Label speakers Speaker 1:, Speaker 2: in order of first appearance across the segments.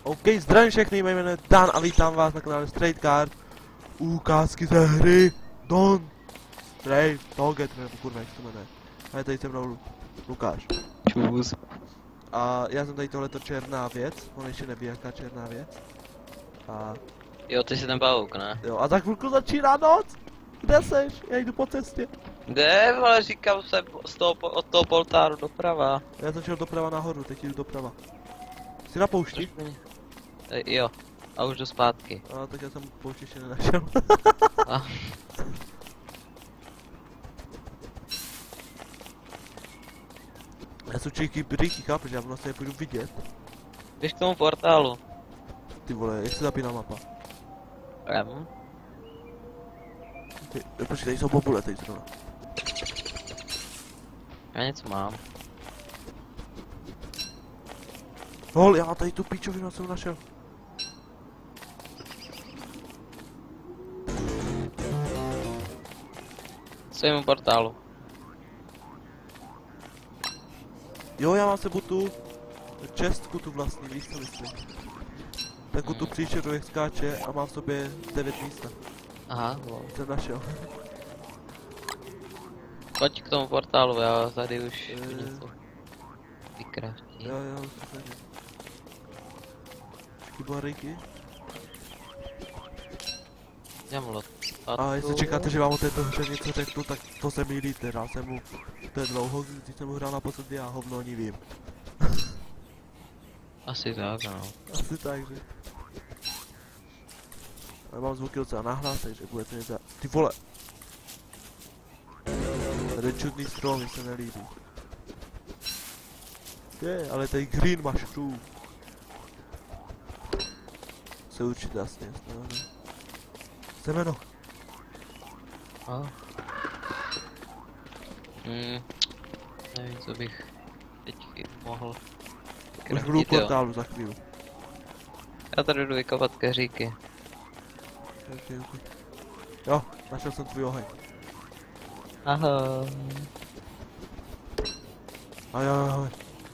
Speaker 1: OK, zdravím všechny, jmenuji jméno Dan a vítám vás na kanále Straight Card. Ukázky ze hry Don Straight Target, nebo kurva, jak se to jmenuje. A je tady se mnou Lukáš.
Speaker 2: Čus.
Speaker 1: A já jsem tady tohleto černá věc, on ještě neví jaká černá věc. A
Speaker 2: Jo, ty jsi ten pavouk, ne?
Speaker 1: jo, a za chvilku začíná noc. Kde seš? Já jdu po cestě.
Speaker 2: Kde, ale říkám se od toho poltáru doprava.
Speaker 1: Já jsem šel doprava nahoru, teď jdu doprava. Jsi na poušti?
Speaker 2: Jo, a už jdu zpátky.
Speaker 1: A tak já jsem poušti ještě nenašel.
Speaker 2: A.
Speaker 1: Já jsem čeký brýky, chápeš, já vlastně nepůjdu vidět.
Speaker 2: Běž k tomu portálu.
Speaker 1: Ty vole, jak se zapíná mapa? Počkej, tady jsou bobule, tady zrovna.
Speaker 2: Já něco mám.
Speaker 1: Hol, já tady tu píčovinu jsem našel.
Speaker 2: Svému portálu.
Speaker 1: Jo, já mám sebou tu čestku tu vlastní, víš co myslím. Takovou tu příšeru, jak skáče a mám v sobě 9 místa.
Speaker 2: Aha, wow.
Speaker 1: Jsem našel.
Speaker 2: Pojď k tomu portálu, já tady už něco vykraftím.
Speaker 1: Jo, už to tady. Kybarejky.
Speaker 2: Jamlot.
Speaker 1: A jestli čekáte, že vám o této hře něco řeknu, tak to se mýlíte, já jsem mu, to je dlouho, když jsem mu hrál naposledy, já hovno ani vím.
Speaker 2: Asi tak, no.
Speaker 1: Asi tak, že. Já mám zvuky docela nahlas, takže budete něco... Ty vole! Tady je čudný strom, mi se nelíbí. Je, ale tady green mushroom. Se určitě jasně, no. Semeno.
Speaker 2: A. Nevím, co bych teď mohl.
Speaker 1: Už budu u portálu za chvíli.
Speaker 2: Já tady jdu vykopat keříky.
Speaker 1: Okay. Jo, našel jsem tvůj oheň.
Speaker 2: Ahoj.
Speaker 1: Ahoj.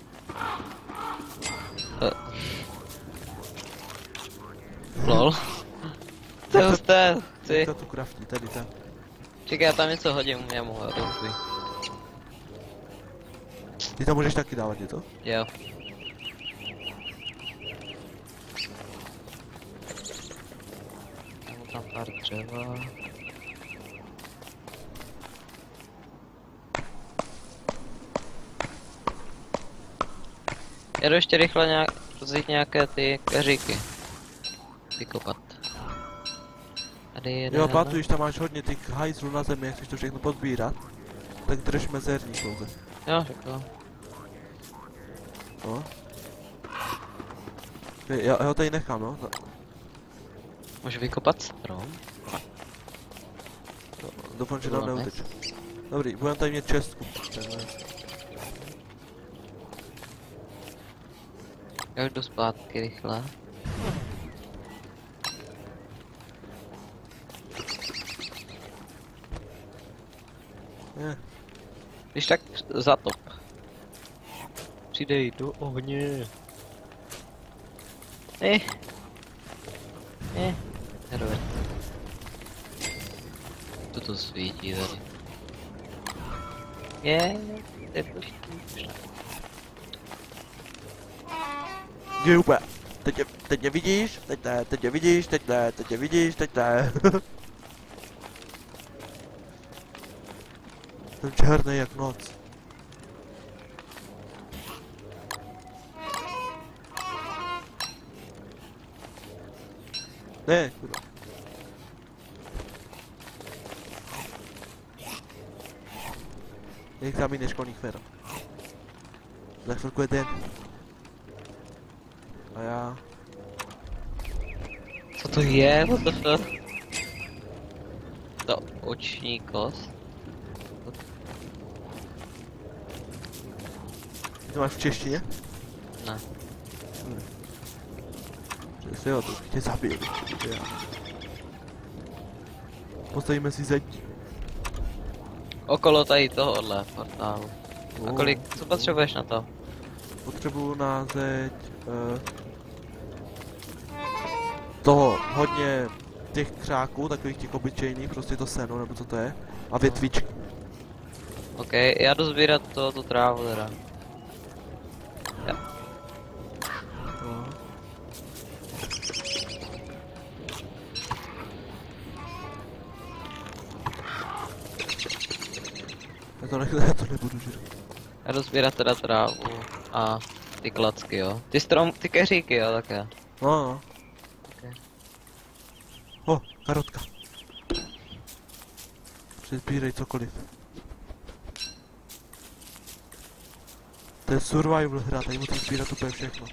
Speaker 2: Lol. To je husté,
Speaker 1: Ty. To tu craftí, tady ten.
Speaker 2: Čekaj, já tam něco hodím, já mohu, doufuji.
Speaker 1: Ty tam můžeš taky dávat, je to?
Speaker 2: Jo. Mám tam pár dřeva. Jedu ještě rychle vzít nějaké ty keříky. Vykopat. Tady jeden.
Speaker 1: Jo, patuješ, tam máš hodně těch hajzlů na zemi, jak chceš to všechno podbírat. Tak drž mezerník pouze.
Speaker 2: Jo, řekl.
Speaker 1: No. Já ho tady nechám, no.
Speaker 2: Můžu vykopat strom?
Speaker 1: Doufám, že nám neuteče. Dobrý, budeme tady mít čestku.
Speaker 2: Já jdu zpátky rychle.
Speaker 1: Je.
Speaker 2: Když tak zatop. Přidej do ohně. Heroin. To svítí tady.
Speaker 1: Je úplně. Teď mě vidíš, teď ne, teď mě vidíš, teď ne, teď mě vidíš, teď ne. Jsem černý jak noc. Ne, kurva. Examíny školních fér. Za chvilku je den. A já...
Speaker 2: Co to je? What the fuck? To oční kost?
Speaker 1: Ty to máš v češtině?
Speaker 2: Ne.
Speaker 1: Že jo, to tě zabiju. Postavíme si zeď.
Speaker 2: Okolo tady tohohle portálu. A kolik, co potřebuješ na to?
Speaker 1: Potřebuju na zeď toho hodně těch křáků, takových těch obyčejných, prostě to seno, nebo co to je, a větvičky.
Speaker 2: OK, já jdu sbírat tu trávu teda.
Speaker 1: No. Já to nebudu žít.
Speaker 2: Já jdu sbírat teda trávu a ty klacky, jo. Ty keříky, jo, také.
Speaker 1: No.
Speaker 2: Okay.
Speaker 1: O, karotka. Přizbírej cokoliv. To je survival hra, tady musíš sbírat úplně všechno.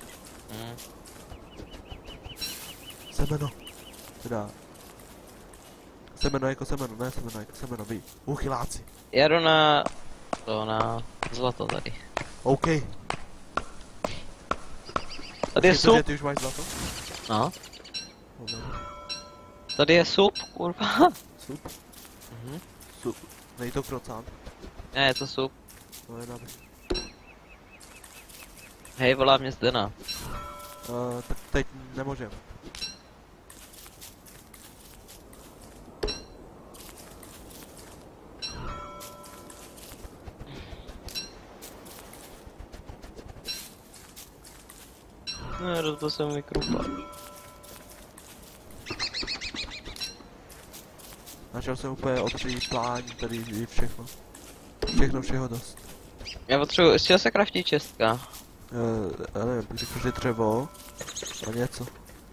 Speaker 1: Semeno. Teda. Semeno jako semeno, ne semeno jako semeno, vy. Uchyláci.
Speaker 2: Já jdu na zlato tady.
Speaker 1: OK.
Speaker 2: Tady je sup.
Speaker 1: Ty už máš zlato?
Speaker 2: No. Tady je sup, kurva.
Speaker 1: Sup?
Speaker 2: Mhm.
Speaker 1: Sup. Nej to krocán.
Speaker 2: Ne, je to sup.
Speaker 1: No je dáme.
Speaker 2: Hej, volá mě Zdena.
Speaker 1: Tak teď nemůžem.
Speaker 2: Ne, rozbil jsem mi krupa.
Speaker 1: Našel jsem úplně obří plání, tady je všechno. Všechno všeho dost.
Speaker 2: Já potřebuji, z čeho se kraftí čestka?
Speaker 1: Já nevím, bych řekl, že dřevo a něco.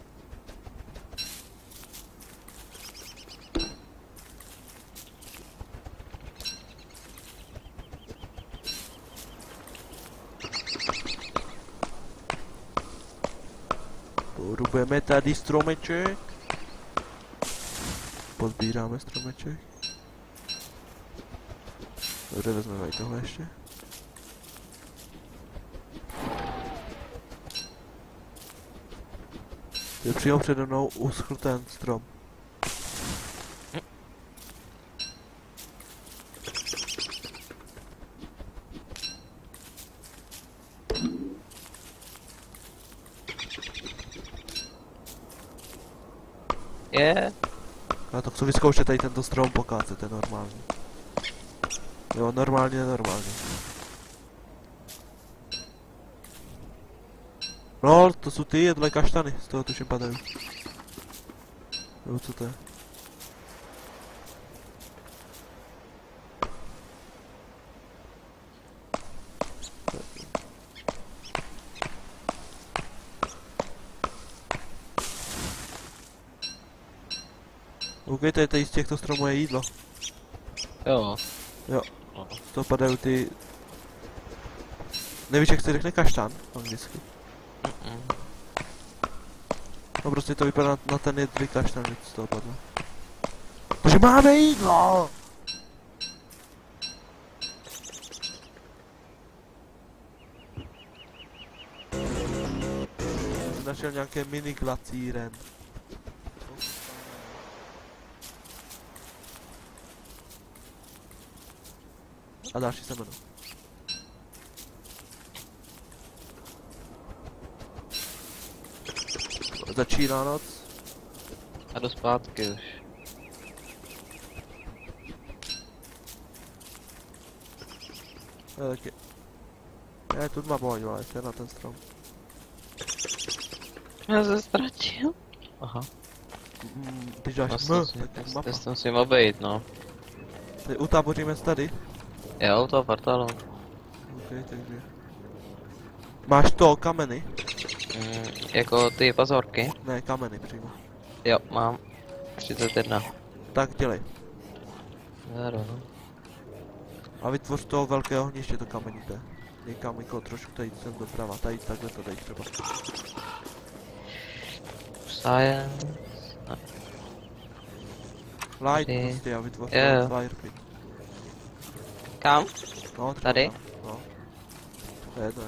Speaker 1: Porubujeme tady stromeček. Pozbíráme stromeček. Dobře, vezmeme i tohle ještě. Je přímo přede mnou uschl ten strom.
Speaker 2: Je.
Speaker 1: Já to chci vyzkoušet tady tento strom pokácet, to je normální. Jo, normálně, normálně. No, to jsou ty jedle kaštany, z toho tuším padají. Jo, co to je? OK, tady z těchto stromů je jídlo.
Speaker 2: Jo.
Speaker 1: Jo. Z toho padají ty... Nevíš, jak se řekne kaštán anglicky? No prostě to vypadá na ten jedlý kaštán, když z toho padlo. Takže máme jídlo! Jsem našel nějaké mini glacíren. A další semeno. Začíná noc.
Speaker 2: A jdu zpátky už.
Speaker 1: Taky. Ne, tu má pohodě, ale ještě na ten strom.
Speaker 2: Já se ztratil. Aha.
Speaker 1: Ty dáš tak mapa.
Speaker 2: Já musím obejít, no.
Speaker 1: Teď utáboříme se tady.
Speaker 2: Jo, to portálu.
Speaker 1: OK, takže... Máš to kameny?
Speaker 2: Jako ty pozorky?
Speaker 1: Ne, kameny přímo.
Speaker 2: Jo, mám 31.
Speaker 1: Tak dělej.
Speaker 2: Zero, no.
Speaker 1: A vytvoř toho velkého ohniště, to kamenité. Někam jako trošku tady sem doprava, tady takhle to dej třeba.
Speaker 2: Science.
Speaker 1: Light
Speaker 2: Ty.
Speaker 1: prostě a vytvoř
Speaker 2: Jo.
Speaker 1: fire pit.
Speaker 2: Kam?
Speaker 1: No, třeba
Speaker 2: Tady?
Speaker 1: tam, no. To je jedno.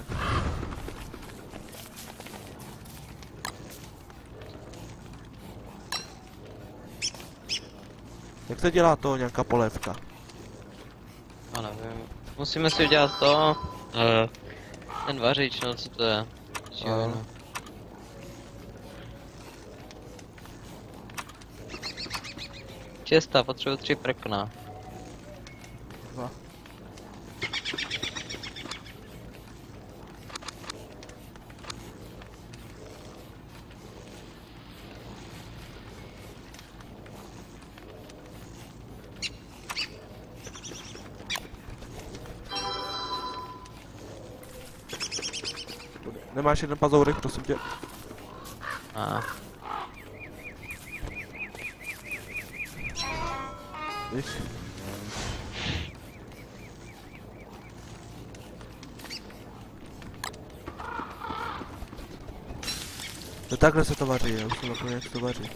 Speaker 1: Jak se dělá to nějaká polévka?
Speaker 2: No nevím. Musíme si udělat to. Ten vařič, no co to je?
Speaker 1: Ano.
Speaker 2: No. Česta, potřebuji 3 prkna.
Speaker 1: 2. Nemáš jeden pazourek, prosím tě?
Speaker 2: A,
Speaker 1: Víš? No takhle se to vaří, já už jsem zapomněl, jak se to vaří.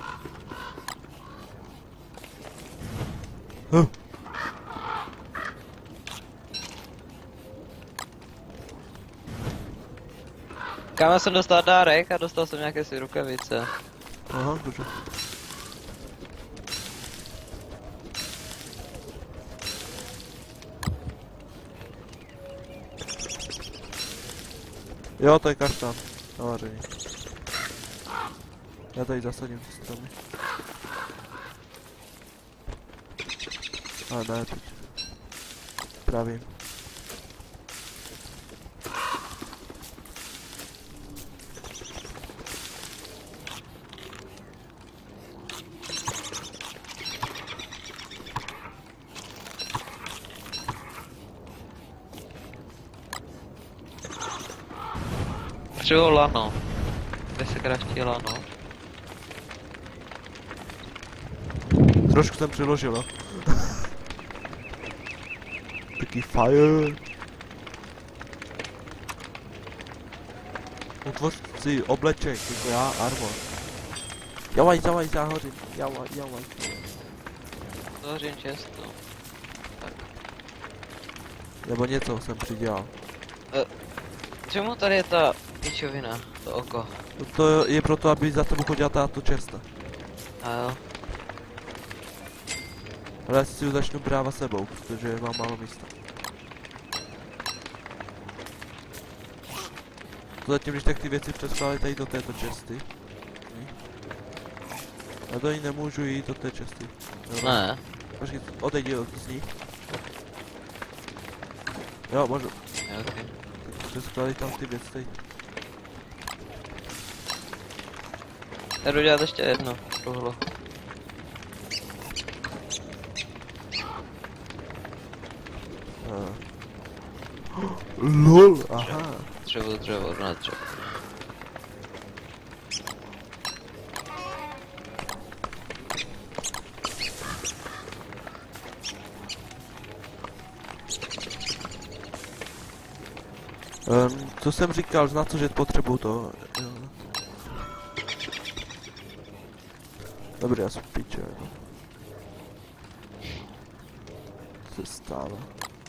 Speaker 2: Kámo, jsem dostal dárek a dostal jsem nějaké si rukavice.
Speaker 1: Aha, dobře. Jo, to je kaštán. Na vaření. Já tady zasadím ty stromy. A ne, teď. Pravím.
Speaker 2: Potřebuji lano. Kde se kraftí lano?
Speaker 1: Trošku jsem přiložil, jo. Taký fire. Utvoř si obleček, jako já, armor. Javaj, já hořím. Javaj.
Speaker 2: Tvořím često.
Speaker 1: Nebo něco jsem přidělal.
Speaker 2: Čemu tady je ta pičovina, to oko?
Speaker 1: To je proto, aby za tebou chodila táto česta.
Speaker 2: A jo.
Speaker 1: Ale já si ji začnu brávat sebou, protože mám málo místa. To zatím, když tak ty věci přeskládají tady do této česty. Já do ní nemůžu jít do té česty.
Speaker 2: Ne.
Speaker 1: Počkej, odejdi z ní. Jo, můžu.
Speaker 2: Jo, okay.
Speaker 1: Tak přeskládej tam ty věci tady.
Speaker 2: Já jdu dělat ještě jedno, tohle.
Speaker 1: LOL, aha.
Speaker 2: Dřevo, na dřevo.
Speaker 1: Co jsem říkal, na co, že potřebuju to. Jo. Dobrý, já jsem piče. Co se stává?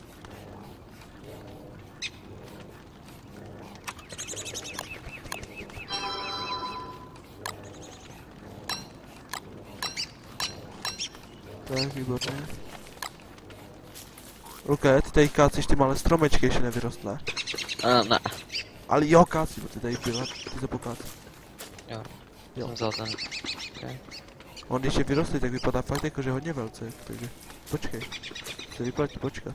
Speaker 1: Tak, výborně. OK, ty tady kácíš ty malé stromečky, ještě nevyrostlé.
Speaker 2: Ne.
Speaker 1: Ale jo, kácí, ty tady byla, ty se pokácí.
Speaker 2: Jo.
Speaker 1: Jo.
Speaker 2: Jsem vzal ten. Okay.
Speaker 1: On když je vyrostlý, tak vypadá fakt jako, že hodně velce, takže počkej. Se vyplatí počkat.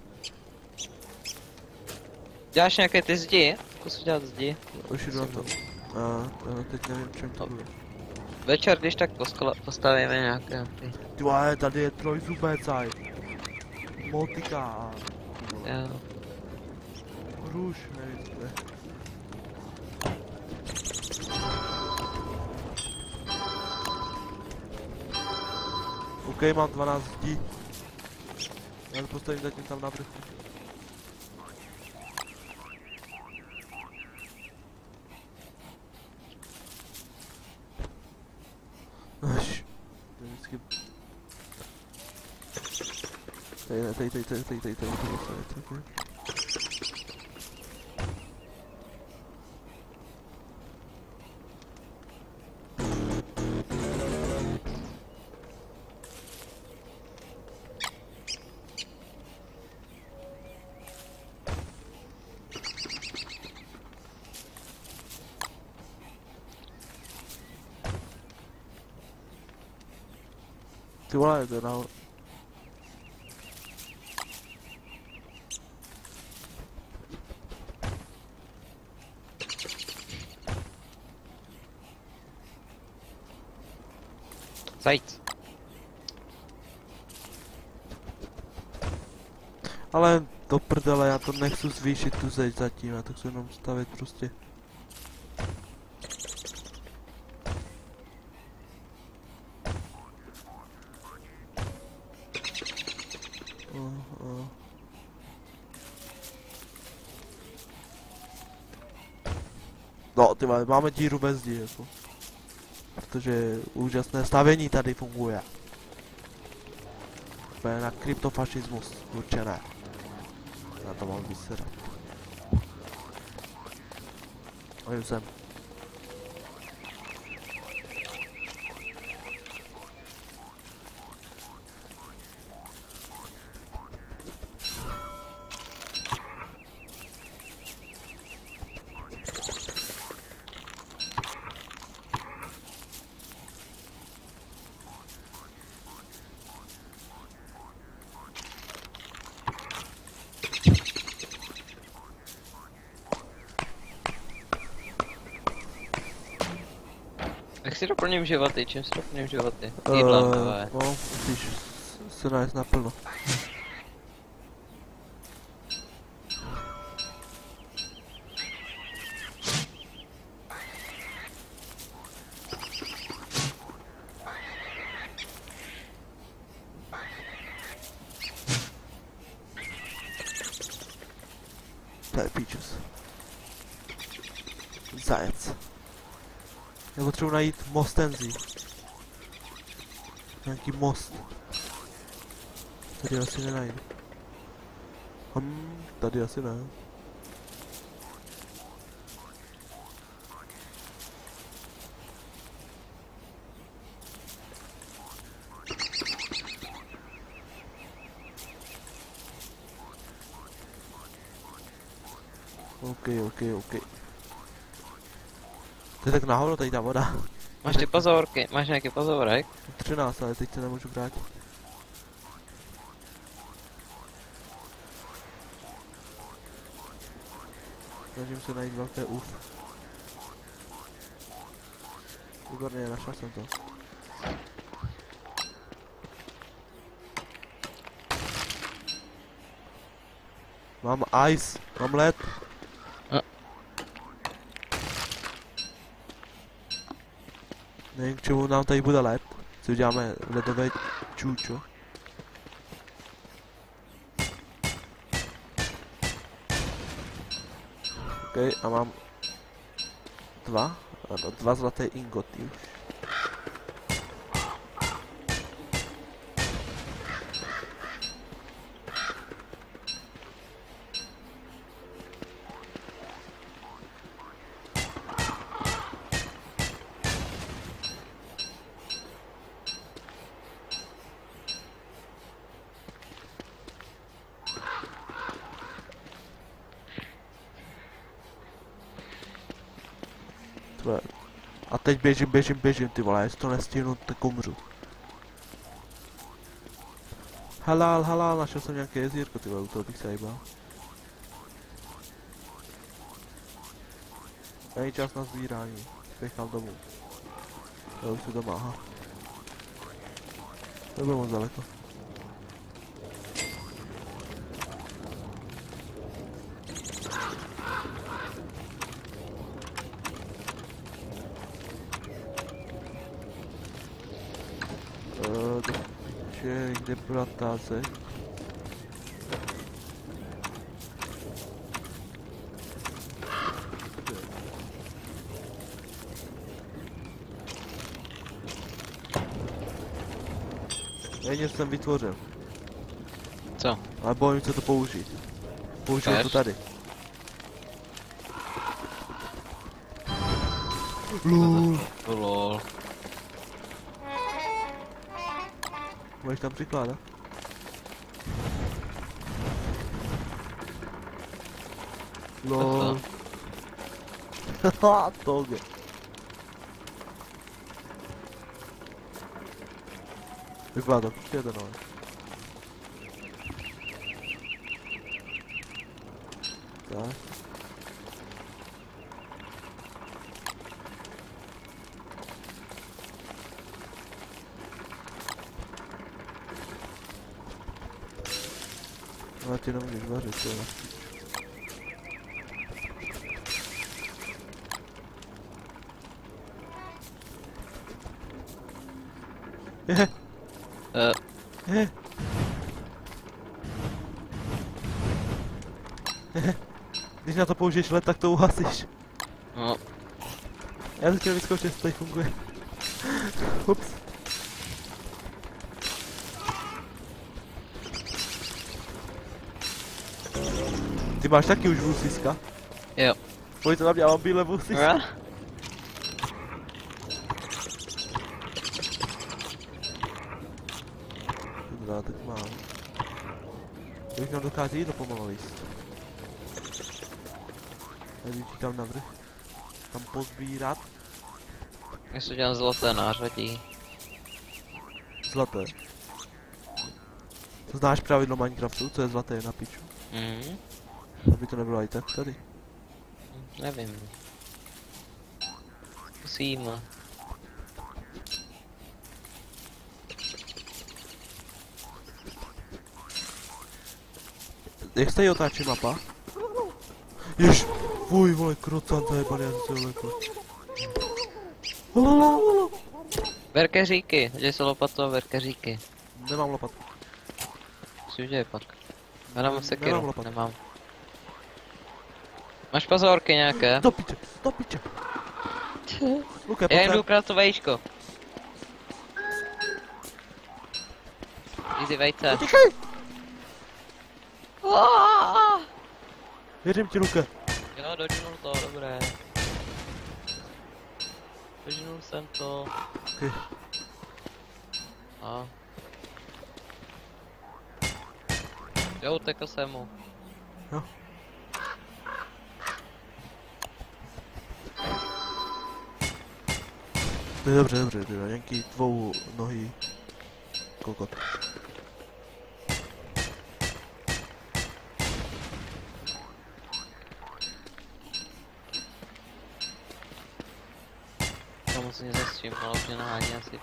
Speaker 2: Děláš nějaké ty zdi? Zkus dělat zdi.
Speaker 1: Už jdu na to. A teď nevím, čem to bude.
Speaker 2: Večer, když tak postavíme nějaké ty.
Speaker 1: Ty vole, tady je trojzubecaj. Motika.
Speaker 2: Jo.
Speaker 1: Hruš, nevím, co to je. OK, mám 12 zdí. Já to postavím zatím tam na vrchu. Až. To je vždycky... Tady. Ty vole, to je nahoru.
Speaker 2: Zajíc.
Speaker 1: Ale do prdele, já to nechci zvýšit tu zeď zatím, já to chci jenom stavit prostě. No ty vole, máme díru bez zdi, jako. Protože úžasné stavění tady funguje. To je na kryptofašismus určené. Na to mám vysedat. A už jsem.
Speaker 2: Jak si doplním životy? Čím si doplním životy? Jídlem, ale.
Speaker 1: No, musíš se najít naplno. To je píčus. Zajec. Já potřebuji najít mostenzí. Nějaký most. Tady asi nenajdu. Tady asi ne. OK. To je tak nahoru tady ta voda.
Speaker 2: Máš ty pozorky, máš nějaký pozorek?
Speaker 1: 13, ale teď se nemůžu vrátit. Snažím se najít velké uf. Výborně, našel jsem to. Mám ice, mám led. Nevím, k čemu nám tady bude led. Si uděláme ledové čůčo. OK, a mám dva zlaté ingoty už. A teď běžím, ty vole, jestli to nestihnu, tak umřu. Halal, našel jsem nějaké jezírko, ty vole, u toho bych se jebal. Není čas na sbírání, spěchám domů. Já už jsem doma, aha. To bylo moc daleko. Kde byla ta zeď? Já něco jsem vytvořil.
Speaker 2: Co?
Speaker 1: Ale bojím se to použít. Použiju to tady.
Speaker 2: Lol.
Speaker 1: Můžeš tam přikládat? Lol. Haha, toge. Vypadá to jeden, ale. Tak. No, ty nemůžeš vařit, jo. Je. Je. Je. Když na to použiješ led, tak to uhasíš.
Speaker 2: No,
Speaker 1: Já to chtěl vyzkoušet, jestli tady funguje. Ups. Ty máš taky už vůsiska?
Speaker 2: jo.
Speaker 1: Pojď to na mě, já mám bílé vůsiska. Dobrá, tak mám. Už nám dochází jídlo pomalu jíst. Já tam navrch. Tam pozbírat.
Speaker 2: Já si udělám zlaté nářadí.
Speaker 1: Zlaté. To znáš pravidlo Minecraftu, co je zlaté na piču? Aby to nebylo i tak tady.
Speaker 2: Nevím. Musím.
Speaker 1: Jak se tady otáčí mapa? Jež, fuj vole, krocant zajebaný, já jsem se vlekl.
Speaker 2: Verkeříky, hodí se lopatou a verkeříky.
Speaker 1: Nemám lopatu.
Speaker 2: Si udělej pak. Já nemám
Speaker 1: Nemám
Speaker 2: sekiru,
Speaker 1: lopatu.
Speaker 2: nemám. Máš pozorky nějaké?
Speaker 1: Do piče, do piče. Luke,
Speaker 2: Já jim
Speaker 1: pojď
Speaker 2: jdu ukrást to vajíčko. Easy vejce.
Speaker 1: utíkej! Věřím ti, Luke.
Speaker 2: Jo, dodžnul to, dobré. Dodžnul jsem to.
Speaker 1: Okay.
Speaker 2: A. Jo, utekl jsem mu.
Speaker 1: Jo. To je dobře, dobře, dobře, nějaký dvou nohy kokot.
Speaker 2: Já moc nezastřím, ale už mě nahání asi.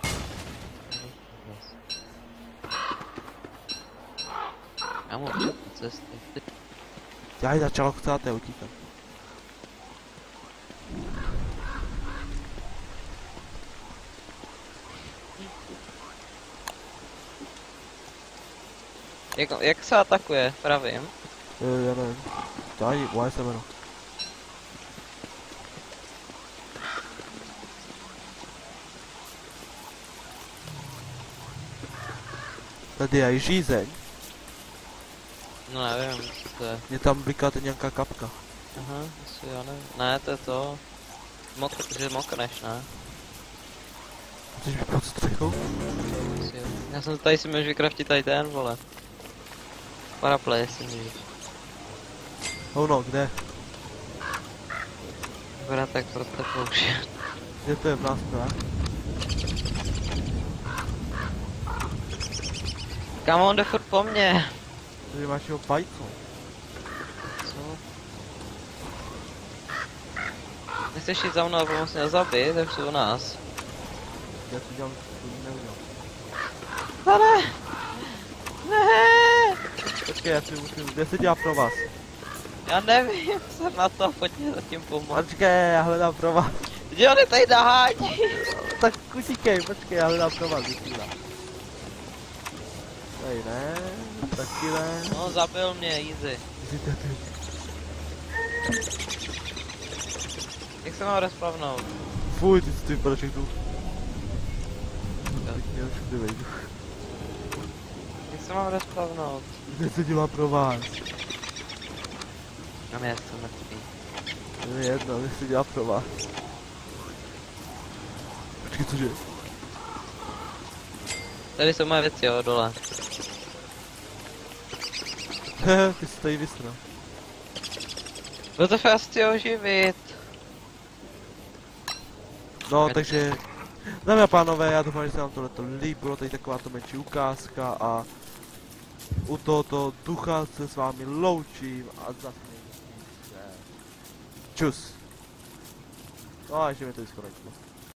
Speaker 2: Já mu učil po cestě.
Speaker 1: Já ji začal chcát, já utíkám.
Speaker 2: Jak se atakuje? Pravým?
Speaker 1: Já nevím. Tady, uháj se jméno. Tady je i žízeň.
Speaker 2: No nevím, co to je.
Speaker 1: Je tam bliká nějaká kapka.
Speaker 2: Aha, asi já nevím. Ne, to je to. Že mokneš, ne?
Speaker 1: Chceš mi pod střechou?
Speaker 2: Asi jo. Já jsem tady si můžu vykraftit tady ten, vole. Paraplay si můžeš.
Speaker 1: Oh no, kde?
Speaker 2: Akorát tak pro to použít.
Speaker 1: Kde to je v nás, ne?
Speaker 2: Kam on jde furt po mně?
Speaker 1: Tady máš jeho pajco.
Speaker 2: Co? Nechceš jít za mnou a pomoct mě zabít, tak jsou u nás.
Speaker 1: Já si dělám, to neudělám.
Speaker 2: Pane! Ne!
Speaker 1: Počkej, já si musím, kde se dělá pro vás?
Speaker 2: Já nevím, jsem na to, pojď mě zatím pomoct.
Speaker 1: Počkej, já hledám pro vás.
Speaker 2: Kde on je tady nahání?
Speaker 1: Tak utíkej, počkej, já hledám pro vás, vysílá. Tady ne, taky ne.
Speaker 2: No, zabil mě, easy.
Speaker 1: Jsi tady.
Speaker 2: Jak se mám respawnout?
Speaker 1: Fuj, ty jsi ty vypadáš jak tu. Tak mě všude vejdu.
Speaker 2: Jak se mám respawnout?
Speaker 1: Kde se dělá pro vás?
Speaker 2: Na mě jsem mrtvý.
Speaker 1: To je jedno, kde se dělá pro vás. Počkej, cože?
Speaker 2: Tady jsou moje věci, jo, dole.
Speaker 1: Hehe, ty jsi tady vysral.
Speaker 2: No to já chci oživit.
Speaker 1: No, takže Dámy a pánové, já doufám, že se vám tohleto líbilo, tady takováto menší ukázka a u tohoto ducha se s vámi loučím a zase se. Čus. No a ještě mi to vyskočilo.